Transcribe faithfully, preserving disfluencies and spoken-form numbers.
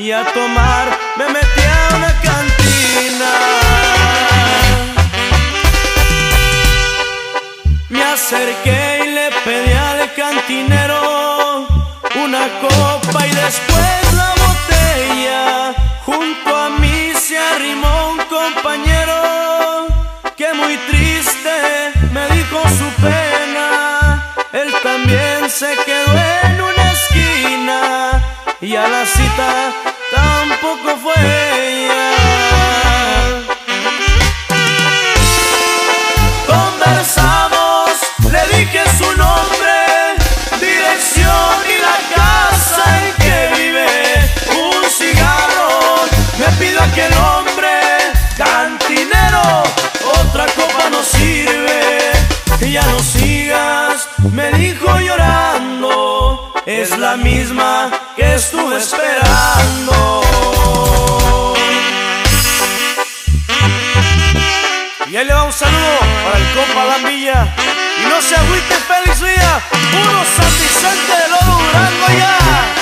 y a tomar me metí a una cantina. Me acerqué y le pedí al cantinero una copa y después la botella. Junto a mí se arrimó un compañero que muy triste me dijo su pena. Él también se quedó en una esquina y a la cita tampoco fue ella. Conversamos, le dije su nombre, dirección y la casa en que vive. Un cigarro me pidió aquel hombre, cantinero, otra copa no sirve. Y ya no sigas, me dijo llorando, es la misma que estuve esperando. Y ahí le va un saludo para el compa Lambilla. Y no se agüite, feliz día, puro San Vicente de Oro Durango ya.